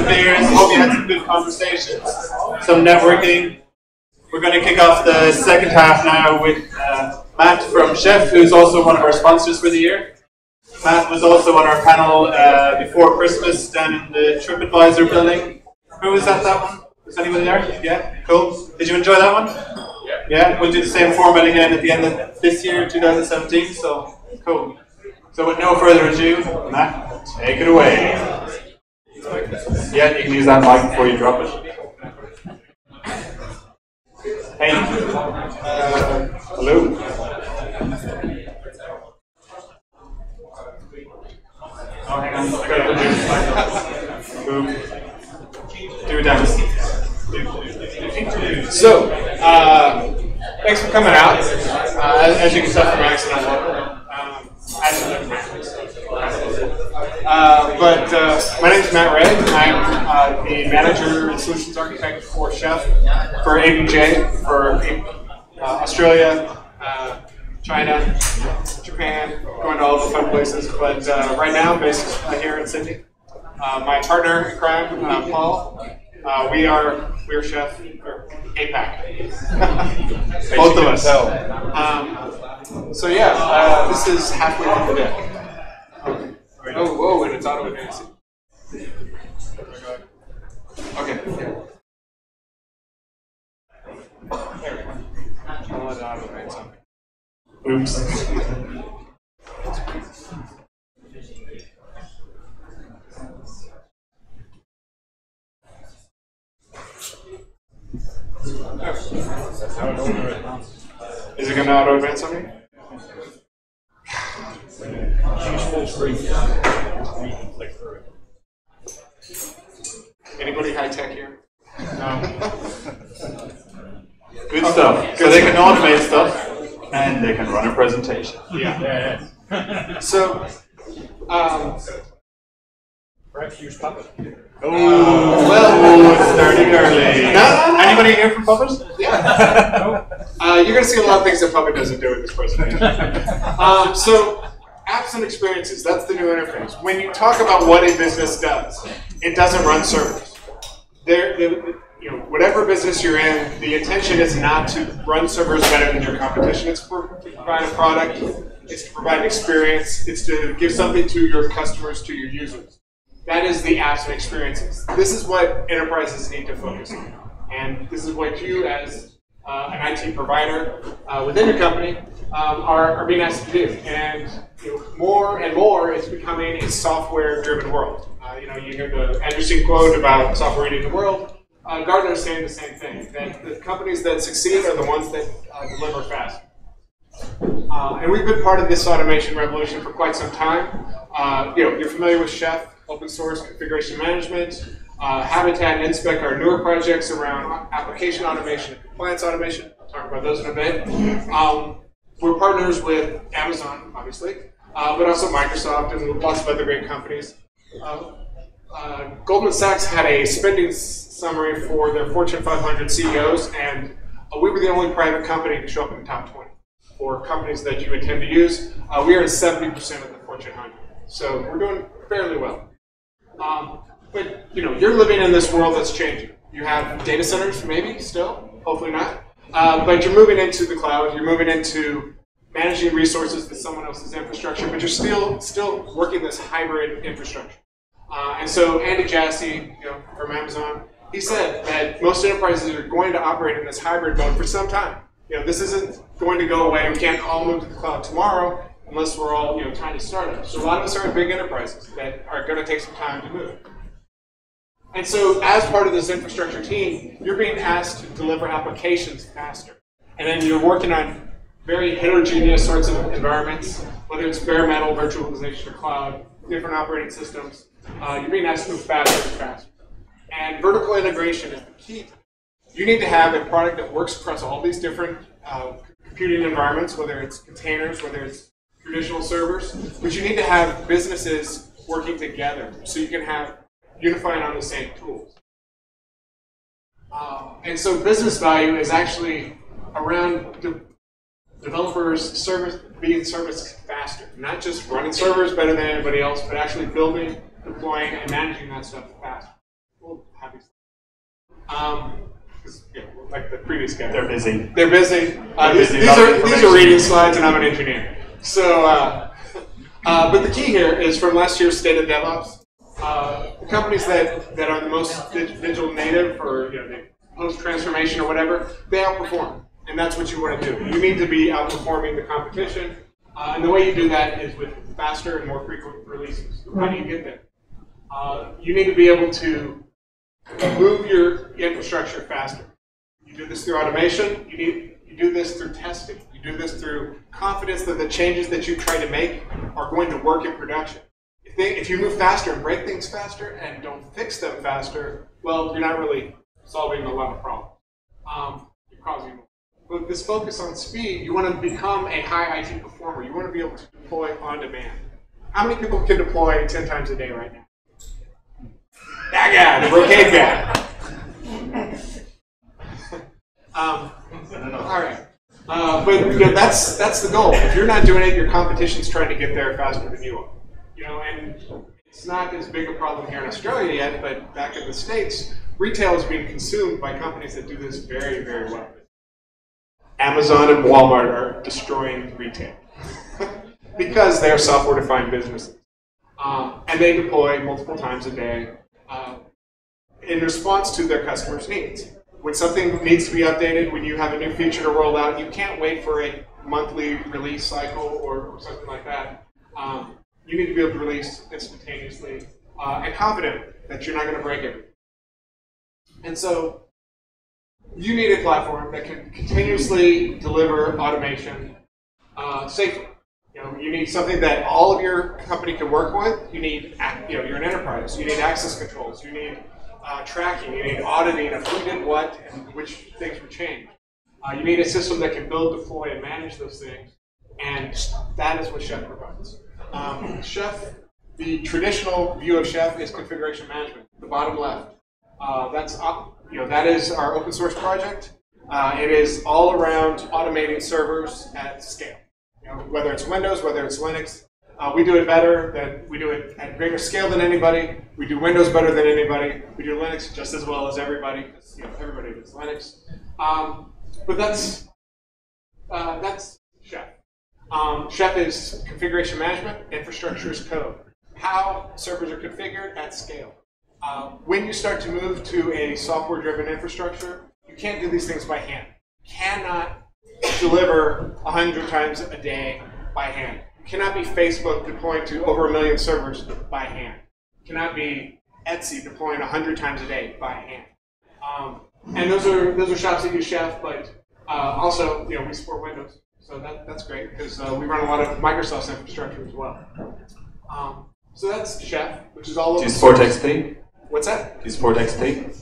beers. Hope you had some good conversations, some networking. We're going to kick off the second half now with Matt from Chef, who's also one of our sponsors for the year. Matt was also on our panel before Christmas down in the TripAdvisor building. Who was at that one? Was anybody there? Yeah? Cool. Did you enjoy that one? Yeah? We'll do the same format again at the end of this year, 2017, so cool. So with no further ado, Matt, take it away. Yeah, you can use that mic before you drop it. Hey. Hello. Oh, hang on. I gotta do this. Do it down. So, thanks for coming out. As you can tell from my accent, I'm local. My name is Matt Ray. I'm the manager and solutions architect for Chef, for APJ, for Australia, China, Japan, going to all the fun places. But right now, I'm based here in Sydney. My partner in crime, Paul, we are Chef, or APAC. Both of us. So yeah, this is halfway through the day. Oh, whoa, and it's auto advancing. Okay. There we go. I'll let it auto advance on me. Oops. Is it going to auto advance on me? Anybody high tech here? No. Good stuff. So they can automate stuff and they can run a presentation. Yeah. So, perhaps use Puppet. well, it's starting early. No. Anybody here from Puppet? Yeah. You're going to see a lot of things that Puppet doesn't do in this presentation. So, apps and experiences, that's the new interface. When you talk about what a business does, it doesn't run servers. Whatever business you're in, the intention is not to run servers better than your competition. It's to provide a product, it's to provide an experience, it's to give something to your customers, to your users. That is the apps and experiences. This is what enterprises need to focus on. And this is what you, as an IT provider within your company, are being asked to do. And more and more, it's becoming a software-driven world. You hear the interesting quote about software eating the world. Gartner is saying the same thing, that the companies that succeed are the ones that deliver fast. And we've been part of this automation revolution for quite some time. You're familiar with Chef, open source configuration management. Habitat and Inspec are newer projects around application automation and compliance automation. I'll talk about those in a bit. We're partners with Amazon, obviously, but also Microsoft and lots of other great companies. Goldman Sachs had a spending summary for their Fortune 500 CEOs, and we were the only private company to show up in the top 20 for companies that you intend to use. We are in 70% of the Fortune 100, so we're doing fairly well. But you're living in this world that's changing. You have data centers, maybe still, hopefully not, but you're moving into the cloud. You're moving into managing resources with someone else's infrastructure, but you're still working this hybrid infrastructure. And so Andy Jassy, from Amazon, he said that most enterprises are going to operate in this hybrid mode for some time. This isn't going to go away. We can't all move to the cloud tomorrow unless we're all tiny startups. So a lot of us are in big enterprises that are going to take some time to move. And so as part of this infrastructure team, you're being asked to deliver applications faster. And then you're working on very heterogeneous sorts of environments, whether it's bare metal, virtualization, or cloud, different operating systems. You're being asked to move faster and faster. And vertical integration is the key. You need to have a product that works across all these different computing environments, whether it's containers, whether it's traditional servers, but you need to have businesses working together so you can have unifying on the same tools. And so business value is actually around developers being serviced faster, not just running servers better than anybody else, but actually building, deploying, and managing that stuff faster. Like the previous guy. They're busy. They're busy. Busy. These are reading slides, and I'm an engineer. So, but the key here is from last year's State of DevOps. The companies that are the most digital native, or they post transformation or whatever, they outperform, and that's what you want to do. You need to be outperforming the competition, and the way you do that is with faster and more frequent releases. How do you get there? You need to be able to move your infrastructure faster. You do this through automation. You do this through testing. You do this through confidence that the changes that you try to make are going to work in production. If you move faster and break things faster and don't fix them faster, well, you're not really solving a lot of problems. You're causing more. But this focus on speed, you want to become a high IT performer. You want to be able to deploy on demand. How many people can deploy 10 times a day right now? That guy, the brocade guy. All right. But that's the goal. If you're not doing it, your competition's trying to get there faster than you are. And it's not as big a problem here in Australia yet, but back in the States, retail is being consumed by companies that do this very, very well. Amazon and Walmart are destroying retail because they are software-defined businesses. And they deploy multiple times a day in response to their customers' needs. When something needs to be updated, when you have a new feature to roll out, you can't wait for a monthly release cycle or something like that. You need to be able to release instantaneously and confident that you're not going to break everything. And so you need a platform that can continuously deliver automation safely. You need something that all of your company can work with. You need, you're an enterprise. You need access controls. You need tracking. You need auditing of who did what and which things were changed. You need a system that can build, deploy, and manage those things. And that is what Chef provides. Chef, the traditional view of Chef is configuration management. The bottom left. That is our open source project. It is all around automating servers at scale. Whether it's Windows, whether it's Linux, we do it better. We do it at greater scale than anybody. We do Windows better than anybody. We do Linux just as well as everybody, because everybody does Linux. But that's Chef. Chef is configuration management. Infrastructure is code. How servers are configured at scale. When you start to move to a software-driven infrastructure, you can't do these things by hand. You cannot deliver 100 times a day by hand. You cannot be Facebook deploying to over 1 million servers by hand. You cannot be Etsy deploying 100 times a day by hand. And those are shops that use Chef, but also we support Windows, so that's great because we run a lot of Microsoft's infrastructure as well. So that's Chef, which is all over. Do you support XP? What's that? Do you support XP?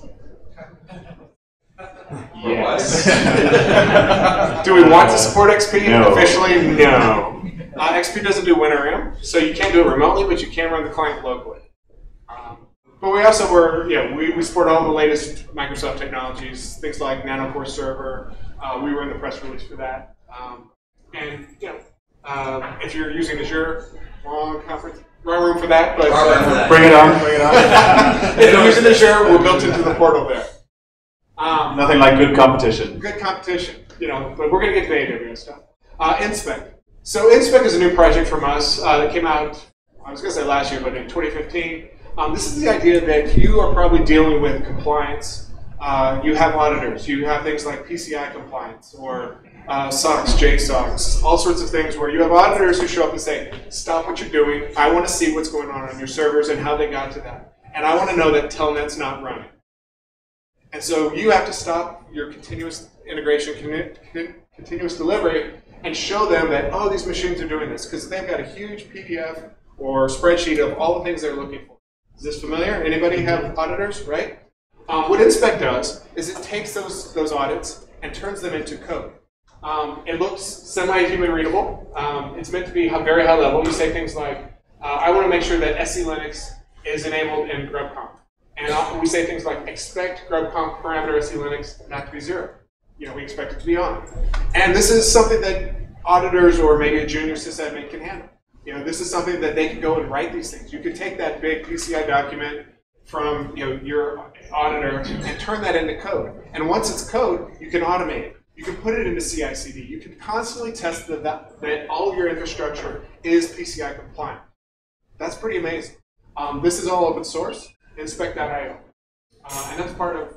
Yes. Do we want to support XP? No. Officially, no. XP doesn't do WinRM, so you can't do it remotely, but you can run the client locally. But we also we support all the latest Microsoft technologies, things like NanoCore Server. We were in the press release for that. And if you're using Azure, wrong room for that, but Bring it on. if you're using Azure, we're built into the portal there. Nothing like good competition. Good competition, but we're going to get to the AWS stuff. Inspect. So Inspect is a new project from us that came out, I was going to say last year, but in 2015. This is the idea that you are probably dealing with compliance. You have auditors. You have things like PCI compliance or SOX, JSOX, all sorts of things where you have auditors who show up and say, stop what you're doing. I want to see what's going on your servers and how they got to that. And I want to know that Telnet's not running. And so you have to stop your continuous integration, continuous delivery, and show them that, oh, these machines are doing this, because they've got a huge PDF or spreadsheet of all the things they're looking for. Is this familiar? Anybody have auditors, right? What Inspect does is it takes those audits and turns them into code. It looks semi-human readable. It's meant to be very high level. You say things like, I want to make sure that SE Linux is enabled in grubconf. And we say things like, expect grubconf parameter SE Linux not to be 0. We expect it to be on. And this is something that auditors or maybe a junior sysadmin can handle. This is something that they can go and write these things. You could take that big PCI document, from your auditor and turn that into code. And once it's code, you can automate it. You can put it into CI/CD. You can constantly test that all of your infrastructure is PCI compliant. That's pretty amazing. This is all open source, inspect.io. And that's part of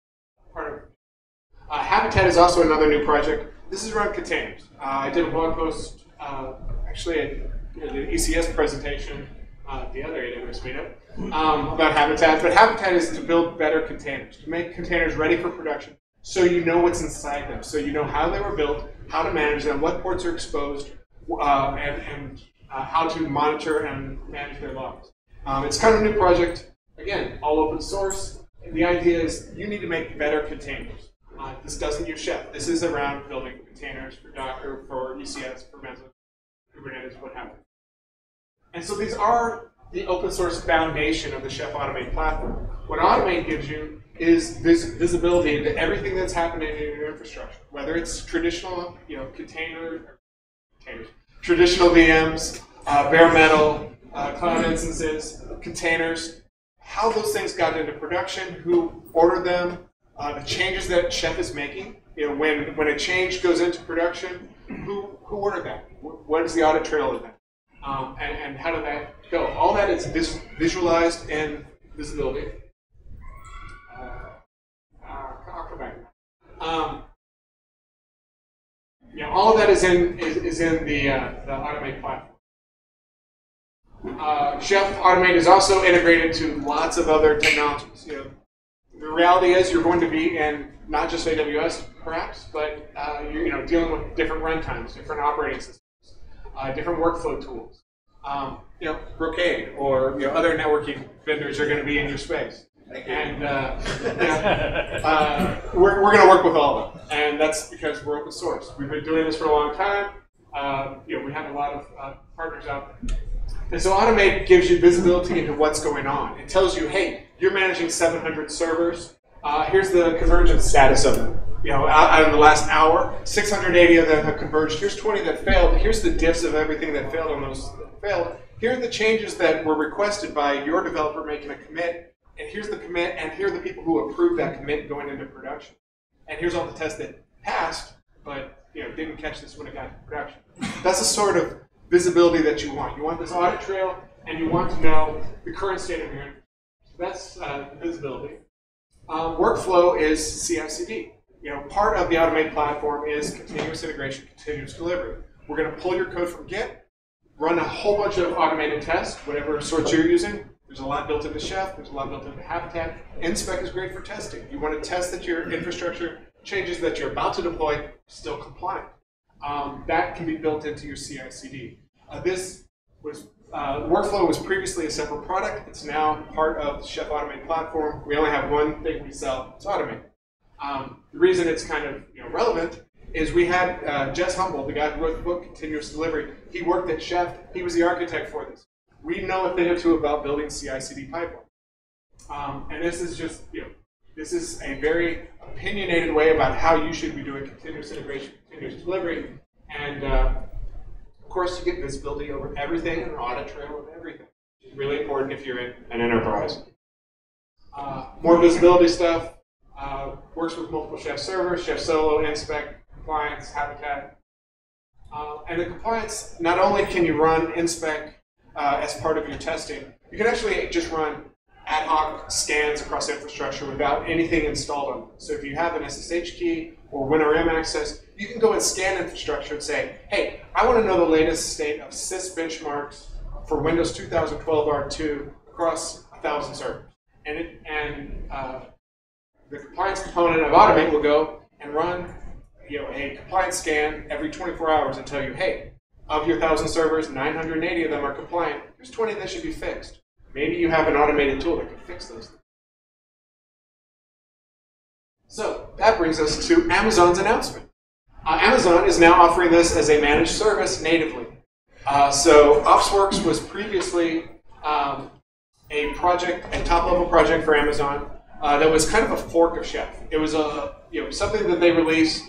Habitat is also another new project. This is around containers. I did a blog post, actually at the ECS presentation, the other AWS meetup, about Habitat. But Habitat is to build better containers, to make containers ready for production, so you know what's inside them, so you know how they were built, how to manage them, what ports are exposed, and how to monitor and manage their logs. It's kind of a new project. Again, all open source. And the idea is you need to make better containers. This doesn't use Chef. This is around building containers for Docker, for ECS, for Mesos, Kubernetes, what have you. And so these are the open source foundation of the Chef Automate platform. What Automate gives you is this visibility into everything that's happening in your infrastructure, whether it's traditional, containers, traditional VMs, bare metal, cloud instances, containers, how those things got into production, who ordered them, the changes that Chef is making. When a change goes into production, who ordered that? What is the audit trail of that? And how did that go? All that is visualized in visibility. I'll come back. All of that is in the Automate platform. Chef Automate is also integrated to lots of other technologies. The reality is you're going to be in not just AWS, perhaps, but you're dealing with different runtimes, different operating systems, different workflow tools. Brocade or other networking vendors are going to be in your space. And we're going to work with all of them, and that's because we're open source. We've been doing this for a long time. We have a lot of partners out there. And so Automate gives you visibility into what's going on. It tells you, hey, you're managing 700 servers. Here's the convergence status of them. Out of the last hour, 680 of them have converged. Here's 20 that failed. Here's the diffs of everything that failed on those that failed. Here are the changes that were requested by your developer making a commit. And here's the commit, and here are the people who approved that commit going into production. And here's all the tests that passed, but didn't catch this when it got to production. That's the sort of visibility that you want. You want this audit trail, and you want to know the current state of your infrastructure. That's visibility. Workflow is CI/CD. Part of the Automate platform is continuous integration, continuous delivery. We're going to pull your code from Git, run a whole bunch of automated tests, whatever sorts you're using. There's a lot built into Chef. There's a lot built into Habitat. Inspect is great for testing. You want to test that your infrastructure changes that you're about to deploy are still compliant. That can be built into your CI/CD. Workflow was previously a separate product. It's now part of the Chef Automate platform. We only have one thing we sell. It's Automate. The reason it's kind of relevant is we had Jess Humble, the guy who wrote the book Continuous Delivery. He worked at Chef. He was the architect for this. We know a thing or two about building CI/CD pipeline. And this is just, this is a very opinionated way about how you should be doing continuous integration, continuous delivery. And of course, you get visibility over everything and an audit trail of everything. It's really important if you're in an enterprise. More visibility stuff. Works with multiple Chef servers, Chef Solo, Inspect, Compliance, Habitat. And the compliance, not only can you run Inspect as part of your testing, you can actually just run ad hoc scans across infrastructure without anything installed on it. So if you have an SSH key or WinRM access, you can go and scan infrastructure and say, hey, I want to know the latest state of sys benchmarks for Windows 2012 R2 across 1,000 servers. And the compliance component of Automate will go and run a compliance scan every 24 hours and tell you, hey, of your 1,000 servers, 980 of them are compliant. There's 20 that should be fixed. Maybe you have an automated tool that can fix those things. So that brings us to Amazon's announcement. Amazon is now offering this as a managed service natively. So OpsWorks was previously a top-level project for Amazon that was kind of a fork of Chef. It was something that they released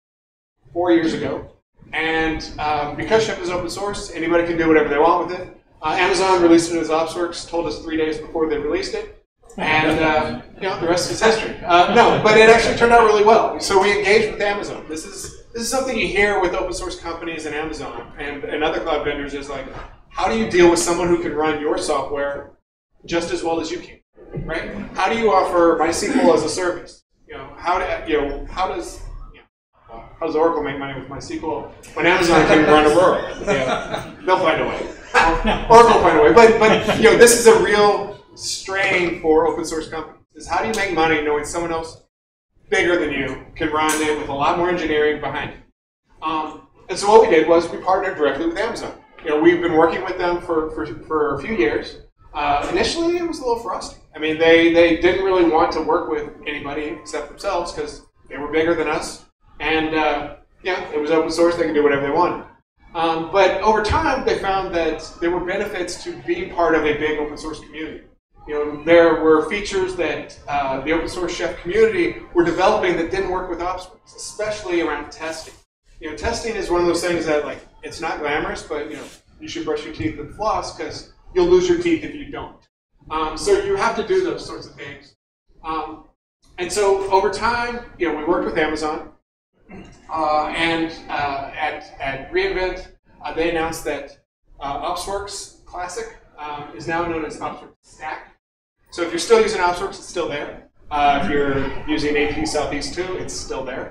4 years ago. And because Chef is open source, anybody can do whatever they want with it. Amazon released it as OpsWorks, told us 3 days before they released it, and the rest is history. No, but it actually turned out really well. So we engaged with Amazon. This is something you hear with open source companies and Amazon and other cloud vendors is like, how do you deal with someone who can run your software just as well as you can, right? How do you offer MySQL as a service? How does Oracle make money with MySQL when Amazon can run Aurora? They'll find a way. Oracle will find a way. But this is a real strain for open source companies. Is how do you make money knowing someone else bigger than you can run it with a lot more engineering behind it? And so what we did was we partnered directly with Amazon. We've been working with them for a few years. Initially, it was a little frosty. I mean, they didn't really want to work with anybody except themselves because they were bigger than us. And it was open source. They could do whatever they wanted. But over time, they found that there were benefits to being part of a big open source community. There were features that the open source Chef community were developing that didn't work with OpsWorks, especially around testing. Testing is one of those things that, it's not glamorous, but, you should brush your teeth and floss because you'll lose your teeth if you don't. So you have to do those sorts of things. And so over time, we worked with Amazon. And at reInvent, they announced that OpsWorks Classic is now known as OpsWorks Stack. So if you're still using OpsWorks, it's still there. If you're using AP Southeast 2, it's still there.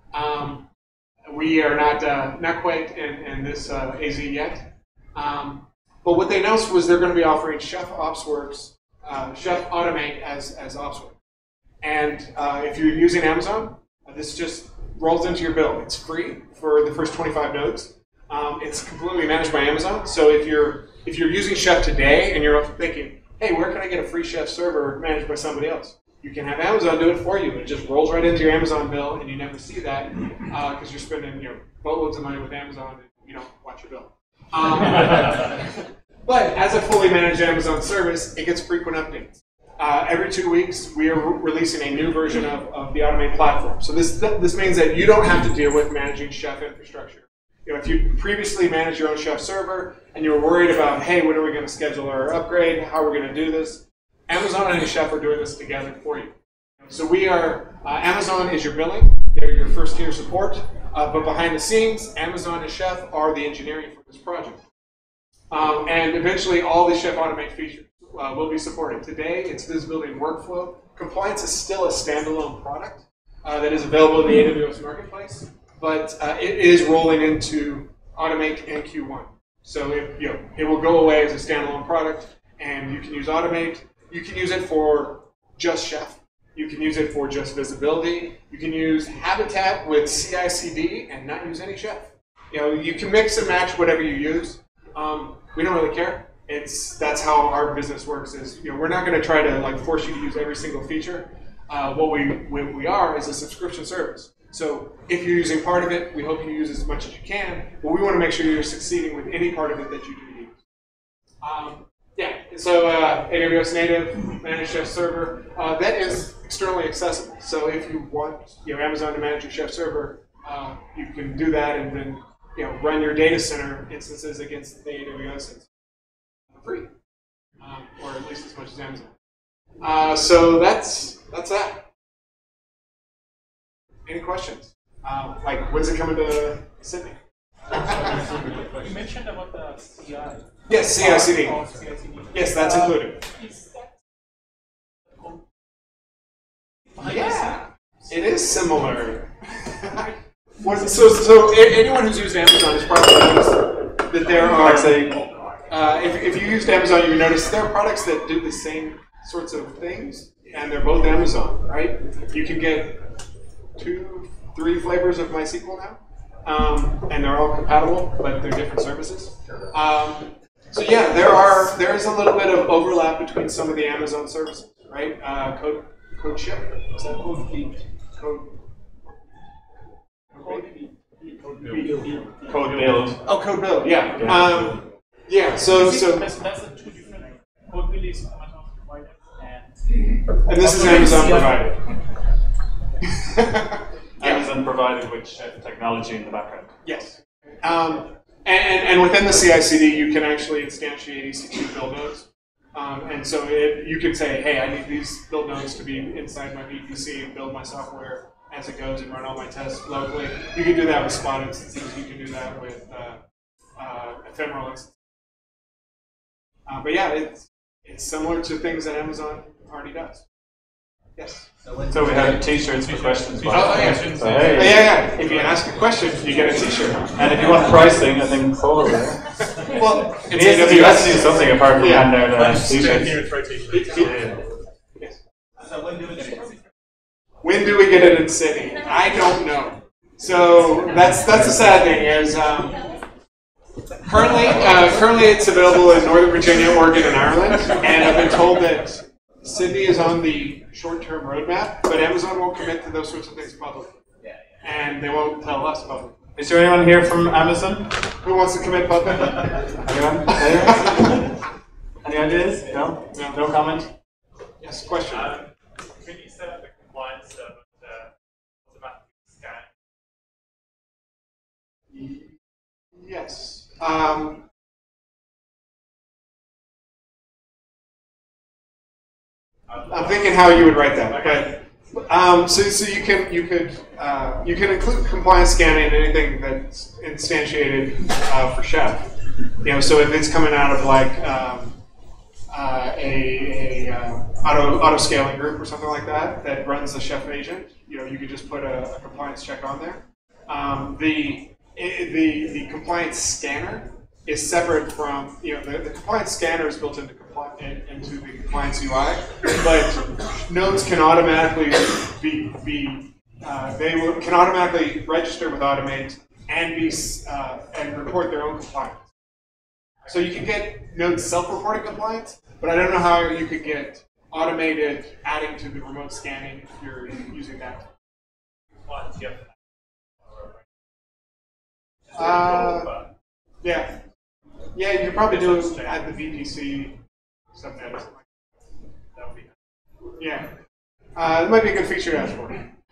We are not quite in this AZ yet. But what they announced was they're going to be offering Chef OpsWorks, Chef Automate as OpsWorks. And if you're using Amazon, this just rolls into your bill. It's free for the first 25 nodes. It's completely managed by Amazon. So if you're using Chef today and you're thinking, hey, where can I get a free Chef server managed by somebody else? You can have Amazon do it for you. It just rolls right into your Amazon bill, and you never see that because you're spending boatloads of money with Amazon and you don't watch your bill. But as a fully managed Amazon service, it gets frequent updates. Every 2 weeks, we are releasing a new version of the Automate platform. So this means that you don't have to deal with managing Chef infrastructure. If you previously managed your own Chef server and you were worried about, hey, when are we going to schedule our upgrade? How are we going to do this? Amazon and Chef are doing this together for you. So we are, Amazon is your billing. They're your first tier support. But behind the scenes, Amazon and Chef are the engineering for this project. And eventually, all the Chef Automate features will be supported. Today, it's visibility and workflow. Compliance is still a standalone product that is available in the AWS Marketplace, but it is rolling into Automate in Q1. So it will go away as a standalone product, and you can use Automate. You can use it for just Chef. You can use it for just visibility. You can use Habitat with CI/CD and not use any Chef. You can mix and match whatever you use. We don't really care. That's how our business works. Is we're not going to try to force you to use every single feature. What we are is a subscription service. So if you're using part of it, we hope you use as much as you can. But we want to make sure you're succeeding with any part of it that you do use. So AWS native managed Chef server that is externally accessible. So if you want Amazon to manage your Chef server, you can do that and then run your data center instances against the AWS instance for free, or at least as much as Amazon. So that's that. Any questions? When's it coming to Sydney? You mentioned about the CI. Yes, CI/CD. CI/CD. Yes, that's included. Is that Yeah, it is similar. So anyone who's used Amazon has probably noticed that there are, if you used Amazon, you notice there are products that do the same sorts of things, and they're both Amazon, right? You can get 2, 3 flavors of MySQL now, and they're all compatible, but they're different services. So yeah, there is a little bit of overlap between some of the Amazon services, right? CodeShip, is that CodeBeat? Code build. Oh, CodeBuild, yeah. So that's the 2 different code build is Amazon provided and this is Amazon provided. Amazon provided with Chef technology in the background. Yes. And within the CI/CD, you can actually instantiate EC2 build nodes. And so you can say, hey, I need these build nodes to be inside my VPC and build my software as it goes and run all my tests locally. You can do that with Spot instances. You can do that with ephemeral instances. But yeah, it's similar to things that Amazon already does. Yes? So we have t-shirts for questions. Oh, yeah. So, hey. Yeah. If you ask a question, you get a t-shirt. And if you want pricing, I think Paul over there. Well, it's AWS do something apart from hand out Stand here t-shirts. and throw t-shirts. Yes. So when do we get it? When do we get it in Sydney? I don't know. So that's the sad thing is currently it's available in Northern Virginia, Oregon, and Ireland, and I've been told that Sydney is on the short-term roadmap, but Amazon won't commit to those sorts of things publicly, and they won't tell us publicly. Is there anyone here from Amazon? Who wants to commit publicly? Anyone? Any ideas? No? No comment? Yes, question. Can you set up the compliance with automatic scan? Yes. I'm thinking how you would write that. Okay. So you can include compliance scanning in anything that's instantiated for Chef. So if it's coming out of like auto scaling group or something like that runs the Chef agent, you could just put a compliance check on there. The compliance scanner is separate from, the compliance scanner is built into the compliance UI, but nodes can automatically can automatically register with Automate and report their own compliance. So you can get nodes self-reporting compliance, but I don't know how you could get automated adding to the remote scanning if you're using that. Yeah. Yeah, you could probably do it at the VPC subnet or something. That would be. Yeah. It might be a good feature to ask for.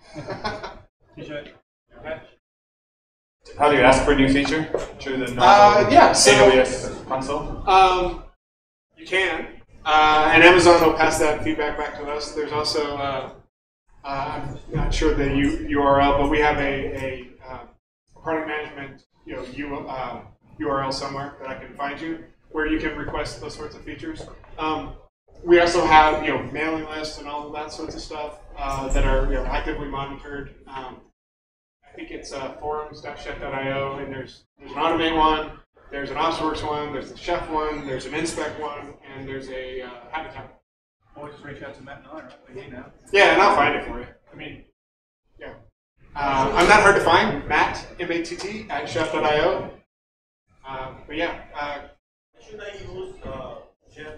How do you ask for a new feature? Through the normal AWS console? You can. And Amazon will pass that feedback back to us. There's also, I'm not sure the URL, but we have a product management URL somewhere that I can find you where you can request those sorts of features. We also have mailing lists and all of that sorts of stuff that are actively monitored. I think it's forums.chef.io, and there's an Automate one, there's an OpsWorks one, there's the Chef one, there's an Inspect one, and there's a Habitat. Or just reach out to Matt and I, right? Yeah, and I'll find it for you. I mean, yeah. I'm not hard to find, Matt, M-A-T-T, at chef.io. But yeah. Should I use Chef?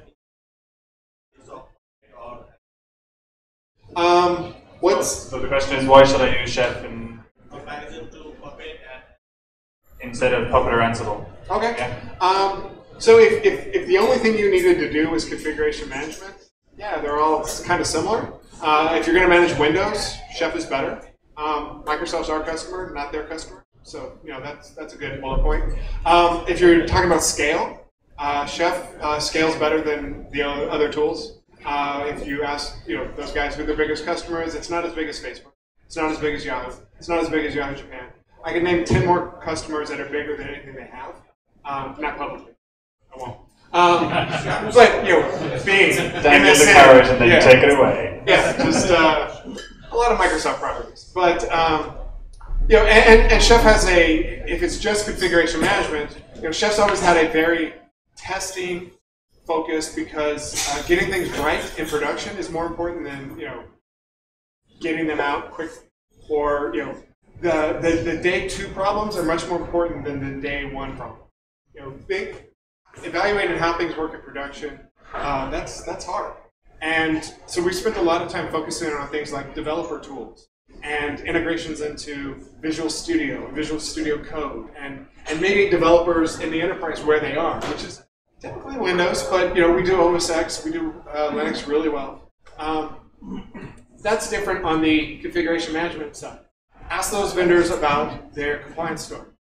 So the question is, why should I use Chef Comparison to Puppet instead of Puppet or Ansible? Okay. Yeah. So if the only thing you needed to do was configuration management, yeah, they're all kind of similar. If you're going to manage Windows, Chef is better. Microsoft's our customer, not their customer. So that's a good bullet point. If you're talking about scale, Chef scales better than the other tools. If you ask those guys who their biggest customer is, it's not as big as Facebook. It's not as big as Yahoo. It's not as big as Yahoo Japan. I can name 10 more customers that are bigger than anything they have. Not publicly. I won't. But being dangle the carrot and then take it away. Yeah, just a lot of Microsoft properties. But and Chef has if it's just configuration management, Chef's always had a very testing focus because getting things right in production is more important than getting them out quickly. Or the day 2 problems are much more important than the day 1 problem. Evaluating how things work in production, that's hard. And so we spent a lot of time focusing on things like developer tools and integrations into Visual Studio, Visual Studio Code, and meeting developers in the enterprise where they are, which is typically Windows, but we do OS X, we do Linux really well. That's different on the configuration management side. Ask those vendors about their compliance story.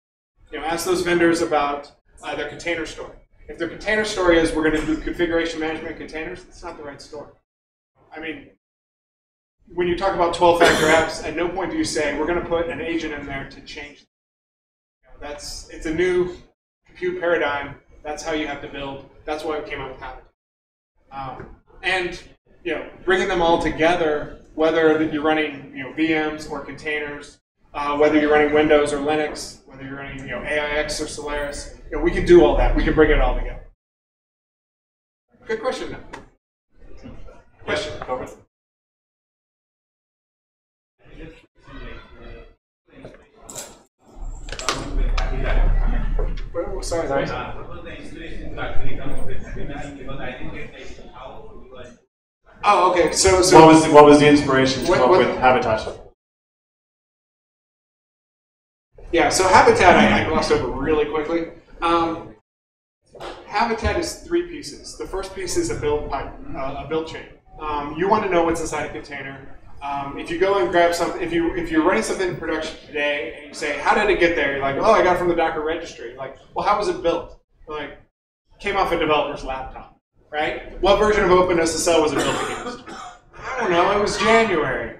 Ask those vendors about their container story. If their container story is we're going to do configuration management containers, it's not the right story. I mean, when you talk about 12-factor apps, at no point do you say we're going to put an agent in there to change. It's a new compute paradigm. That's how you have to build. That's why it came out with Habitat. And bringing them all together, whether you're running VMs or containers, whether you're running Windows or Linux, whether you're running AIX or Solaris, we can do all that. We can bring it all together. Good question. Question. Sorry. Oh, okay. So what was the inspiration to come up with Habitat? Yeah, so Habitat I glossed over really quickly. Habitat is 3 pieces. The first piece is a build pipe, a build chain. You want to know what's inside a container. If you go and grab something, if you're running something in production today and you say, how did it get there? You're like, oh, I got it from the Docker registry. You're like, well, how was it built? You're like, came off a developer's laptop, right? What version of OpenSSL was it built against? I don't know, it was January.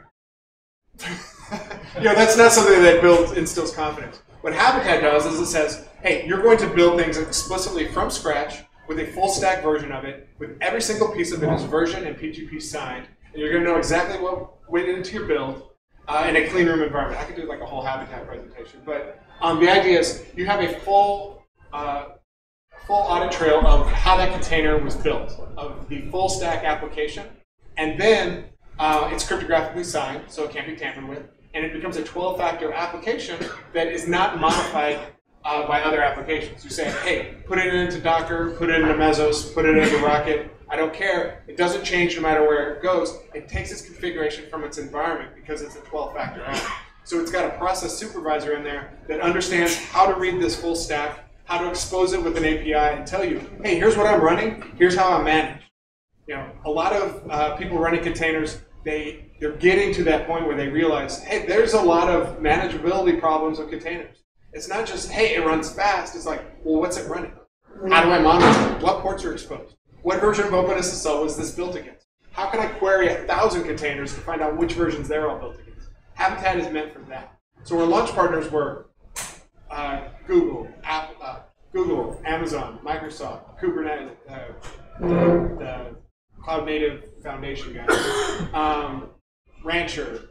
That's not something that instills confidence. What Habitat does is it says, hey, you're going to build things explicitly from scratch with a full stack version of it, with every single piece of it is version and PGP signed, and you're going to know exactly what went into your build in a clean room environment. I could do like a whole Habitat presentation, but the idea is you have a full audit trail of how that container was built, of the full stack application, and then it's cryptographically signed, so it can't be tampered with, and it becomes a 12-factor application that is not modified by other applications. You say, hey, put it into Docker, put it into Mesos, put it into Rocket. I don't care. It doesn't change no matter where it goes. It takes its configuration from its environment because it's a 12-factor app. So it's got a process supervisor in there that understands how to read this full stack, how to expose it with an API, and tell you, hey, here's what I'm running. Here's how I'm managed. A lot of people running containers, they're getting to that point where they realize, hey, there's a lot of manageability problems with containers. It's not just, hey, it runs fast. It's like, well, what's it running? How do I monitor it? What ports are exposed? What version of OpenSSL was this built against? How can I query 1,000 containers to find out which versions they're all built against? Habitat is meant for that. So our launch partners were Google, Amazon, Microsoft, Kubernetes, the Cloud Native Foundation guys, Rancher.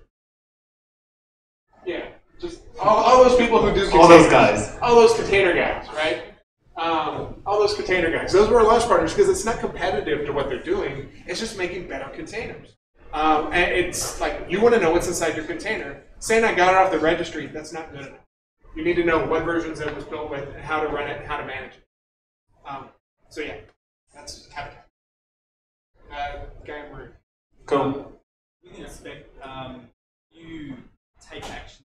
Yeah, just all those people who do containers. All those guys. All those container guys, right? All those container guys. Those were our launch partners because it's not competitive to what they're doing. It's just making better containers. And it's like, you want to know what's inside your container. Saying I got it off the registry, that's not good enough. You need to know what versions it was built with and how to run it and how to manage it. So yeah, that's Habitat. Guy Marie. Cool. Within Inspect, you take action.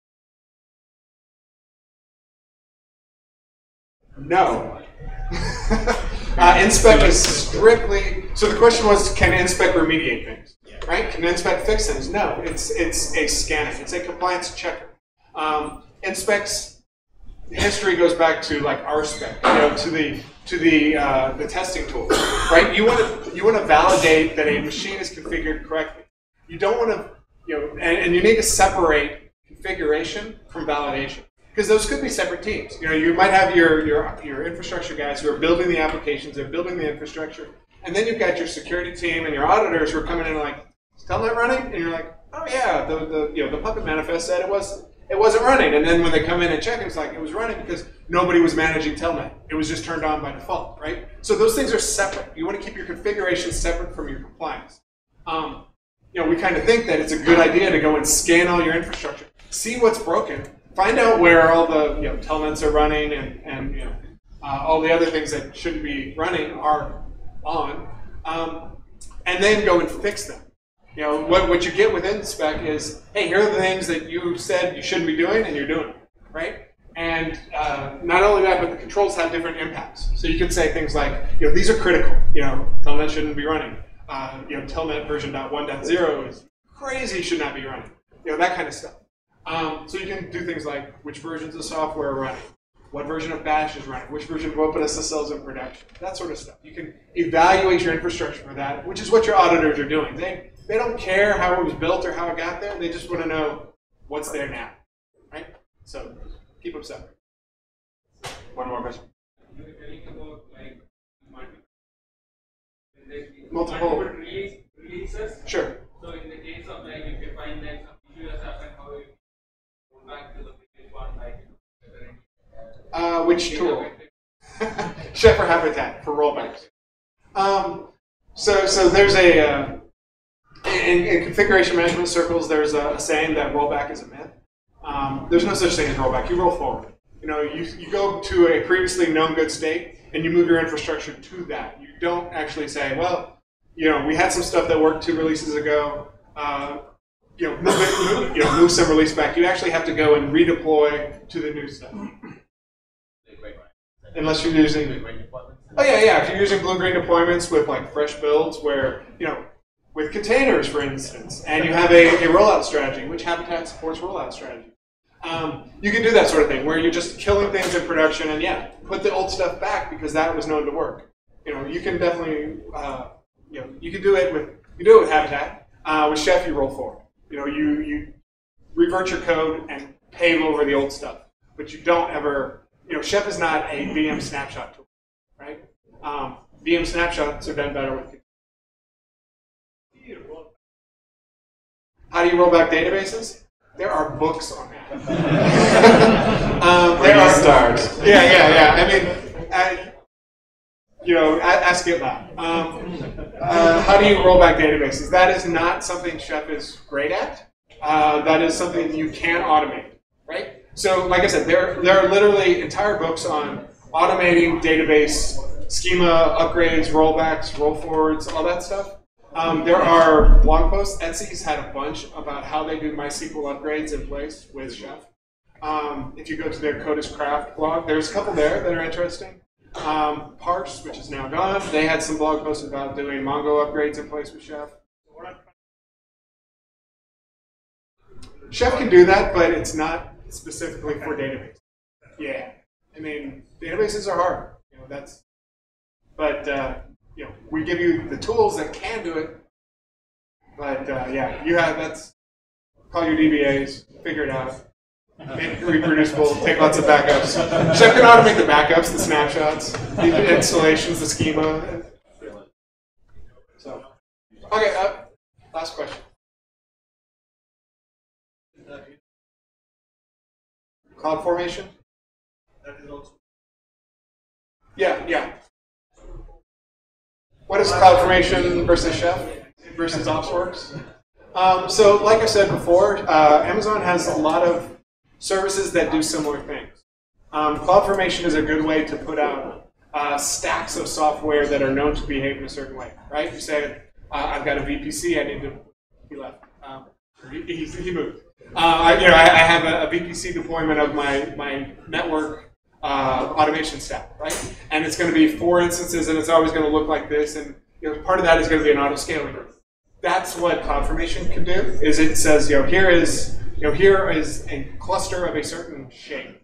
No. Inspect is strictly, so the question was, can Inspect remediate things? Right? Can Inspect fix things? No, it's a scanner. It's a compliance checker. Inspect's history goes back to like RSpec, to the testing tool, right? You want to validate that a machine is configured correctly. You don't want to, and you need to separate configuration from validation. Because those could be separate teams. You might have your infrastructure guys who are building the applications, they're building the infrastructure, and then you've got your security team and your auditors who are coming in and like, is Telnet running? And you're like, oh yeah, the Puppet manifest said it wasn't running. And then when they come in and check, it's like it was running because nobody was managing Telnet. It was just turned on by default, right? So those things are separate. You want to keep your configuration separate from your compliance. We kind of think that it's a good idea to go and scan all your infrastructure, see what's broken. Find out where all the telnets are running and all the other things that shouldn't be running are on, and then go and fix them. What you get with Inspect is, hey, here are the things that you said you shouldn't be doing, and you're doing it, right? And not only that, but the controls have different impacts. So you could say things like, these are critical. Telnet shouldn't be running. Telnet version 1.0 is crazy, should not be running. That kind of stuff. So you can do things like which versions of software are running, what version of Bash is running, which version of OpenSSL is in production, that sort of stuff. You can evaluate your infrastructure for that, which is what your auditors are doing. They don't care how it was built or how it got there. They just want to know what's there now, right? So keep them separate. One more question. Multiple releases. Sure. So in the case of like if you find like some issue has happened, how you go back to the previous one, like which tool? Chef or Habitat for rollbacks. So there's in configuration management circles, there's a saying that rollback is a myth. There's no such thing as rollback. You roll forward. You go to a previously known good state and you move your infrastructure to that. You don't actually say, well, we had some stuff that worked 2 releases ago. Move some release back. You actually have to go and redeploy to the new stuff. Unless you're using, if you're using blue-green deployments with like fresh builds where, with containers, for instance, and you have a rollout strategy, which Habitat supports rollout strategy. You can do that sort of thing where you're just killing things in production and put the old stuff back because that was known to work. You can definitely, you can do it with Habitat. With Chef, you roll forward. You revert your code and pave over the old stuff, but you don't ever. Chef is not a VM snapshot tool, right? VM snapshots are done better with. How do you roll back databases? There are books on that. There are stars. Yeah. I mean, ask GitLab. How do you roll back databases? That is not something Chef is great at. That is something you can automate, right? So, like I said, there are literally entire books on automating database schema upgrades, rollbacks, roll forwards, all that stuff. There are blog posts. Etsy's had a bunch about how they do MySQL upgrades in place with Chef. If you go to their Code is Craft blog, there's a couple there that are interesting. Parse, which is now gone, they had some blog posts about doing Mongo upgrades in place with Chef. Chef can do that, but it's not specifically for database. Yeah, I mean, databases are hard. We give you the tools that can do it. But call your DBAs, figure it out, make it reproducible, take lots of backups. Chef can automate the backups, the snapshots, the installations, the schema. So, okay, last question. CloudFormation? that is also. Yeah. What is CloudFormation versus Chef versus OpsWorks? So like I said before, Amazon has a lot of services that do similar things. CloudFormation is a good way to put out stacks of software that are known to behave in a certain way, right? You say, I've got a VPC, I need to, he left, he moved. I have a VPC deployment of my network automation stack, right? And it's going to be 4 instances, and it's always going to look like this. And part of that is going to be an auto-scaling group. That's what CloudFormation can do. Is it says, here is a cluster of a certain shape.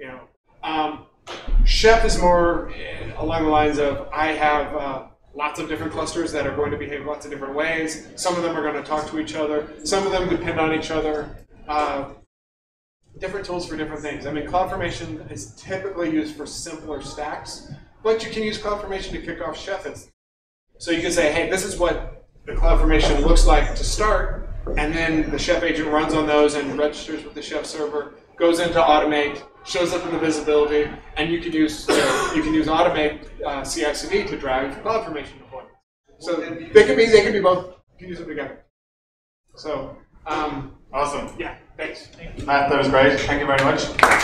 Chef is more along the lines of I have lots of different clusters that are going to behave lots of different ways. Some of them are going to talk to each other. Some of them depend on each other. Different tools for different things. I mean, CloudFormation is typically used for simpler stacks, but you can use CloudFormation to kick off Chef instance. So you can say, hey, this is what the CloudFormation looks like to start, and then the Chef agent runs on those and registers with the Chef server, goes into automate, shows up in the visibility, and you can use automate CI/CD to drive CloudFormation deployment. So they can be both. You can use them together. So awesome. Yeah. Thanks. Matt, that was great. Thank you very much.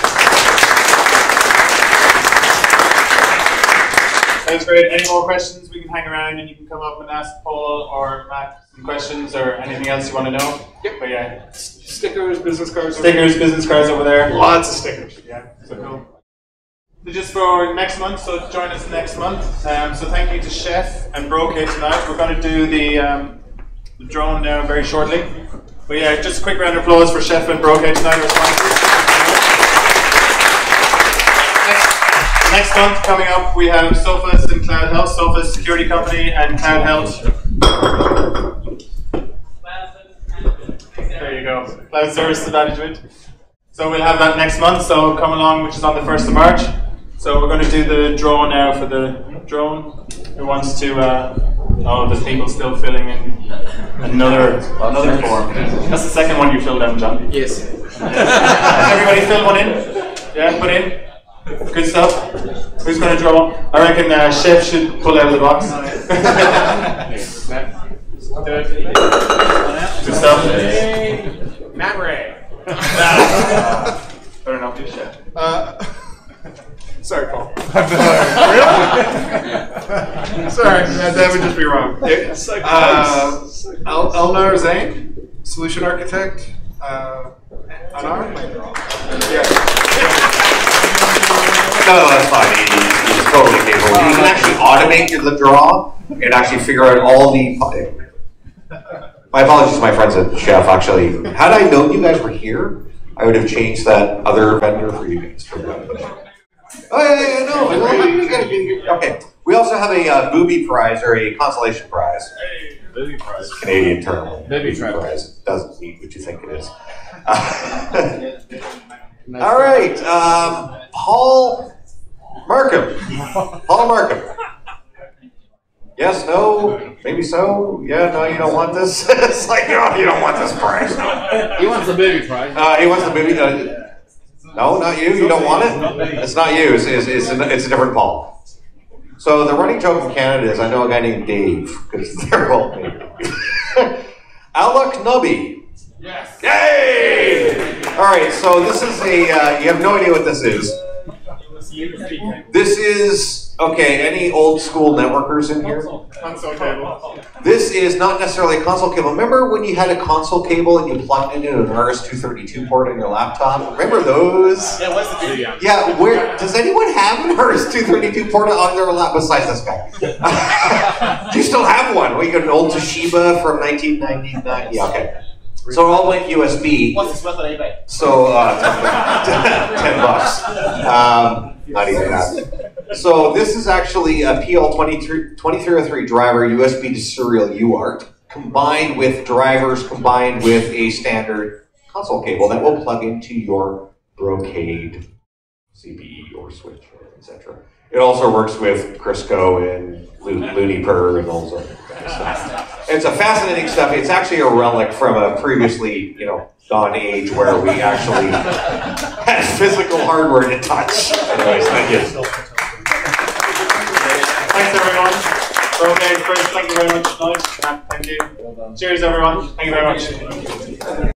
That was great. Any more questions? We can hang around and you can come up and ask Paul or Matt some questions or anything else you want to know. Yep. But yeah. Stickers, business cards. Business cards over there. Lots of stickers. Yeah. So cool. So just for next month, so join us next month. So thank you to Chef and Brocade tonight. We're going to do the drone now very shortly. But yeah, just a quick round of applause for Chef and Brocade tonight, our sponsors. Next month coming up, we have Sophos and Cloud Health, Sophos Security Company and Cloud Health. There you go, Cloud Services Management. So we'll have that next month, so come along, which is on the 1st of March. So we're going to do the draw now for the drone. Who wants to, oh, there's people still filling in another form. That's the second one you filled in, John. Yes. Everybody fill one in? Yeah, put in. Good stuff. Who's going to draw? I reckon Chef should pull out of the box. Good stuff. Matt Ray. Better not be Chef. Sorry, Paul. Sorry, that would just be wrong. Elnar Zain, solution architect. Anar? Yeah. No, that's fine. It's totally capable. You can actually automate the draw and actually figure out all the. My apologies to my friends at Chef. Actually, had I known you guys were here, I would have changed that other vendor for you guys. Oh yeah, no. Okay. We also have a booby prize or a consolation prize. Booby prize. Canadian term. Booby prize. It doesn't mean what you think it is. All right, Paul Markham. Paul Markham. Yes, no, maybe so. Yeah, no, you don't want this. It's like, no, you don't want this prize. He wants the booby prize. He wants the booby. No, not you. You don't want it. It's not you. It's a different Paul. So the running joke in Canada is I know a guy named Dave because they're all named. Alec Nubby. Yes. Yay! All right, so this is a, you have no idea what this is. This is, okay, any old school networkers in here? Console cable. This is not necessarily a console cable. Remember when you had a console cable and you plugged it into an RS-232 port on your laptop? Remember those? Yeah, what's the video? Yeah, where, does anyone have an RS-232 port on their laptop besides this guy? Do you still have one? Well, you got an old Toshiba from 1999? Yeah, okay. So it all went USB. What's this worth on eBay? So, $10. Not even that. So this is actually a PL2303 driver USB to serial UART combined with drivers combined with a standard console cable that will plug into your Brocade CPE or switch, etc. It also works with Crisco and Luniper and all those other things. It's a fascinating stuff. It's actually a relic from a previously, gone age where we actually had physical hardware to touch. Anyways, thank you. Thanks everyone. Okay, first, thank you very much. Nice. Thank you. Cheers everyone. Thank you very much.